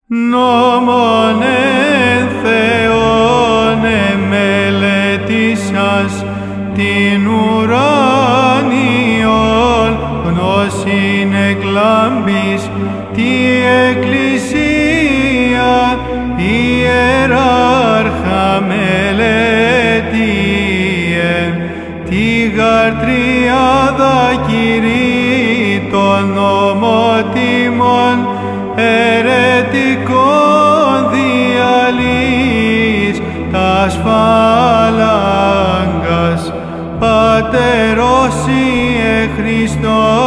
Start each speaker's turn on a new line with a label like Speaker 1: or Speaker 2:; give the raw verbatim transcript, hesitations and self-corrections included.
Speaker 1: Νόμον εν Θεόν εμελετήσας την ουράνιον γνώσιν εκλάμπεις τη Εκκλησία ιεράρχα μελετίε τη γαρτριάδα κηρύττων ομότιμων ερετικών διαλύεις τας φάλαγγας Πατερός Ιε Χριστός